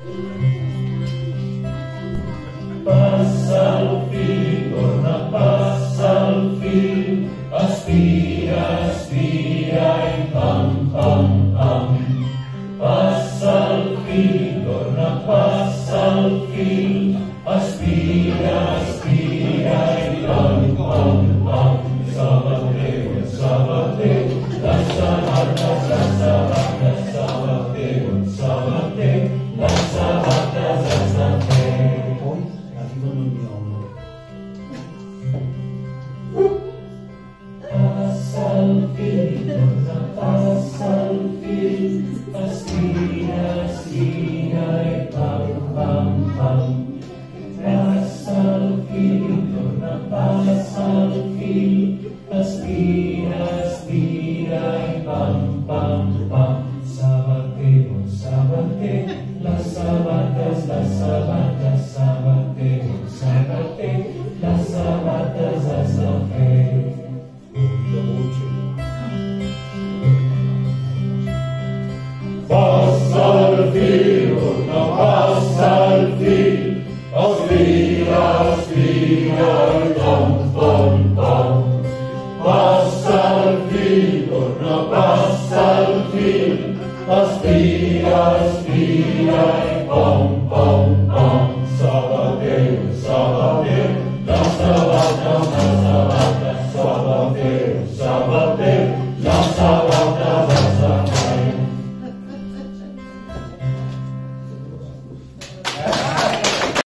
Passa el fil, torna, passa el fil, aspira, aspira i pam, pam, pam. Passa el fil, torna, passa el fil, aspira, aspira i pam, pam, pam. Sabateu, sabateu, les sabates, les sabates, sabateu, sabateu, les sabates, les sabateu. Poi arrivano il miolo. Passa el fil, torna, passa el fil, aspira, aspira i pam, pam, pam. Passa el fil, torna, passa el fil, aspira, aspira i pam, pam, pam. Sabateu, sabateu, les sabates, sabateu, sabateu, les sabates, les sabateu. La voce. Passa el fil, torna, passa el fil, aspira, aspira i pam, pam, pam. Passa el fil, torna, passa el fil, aspira, aspira i pam, pam, pam. Sabateu, sabateu, les sabates, les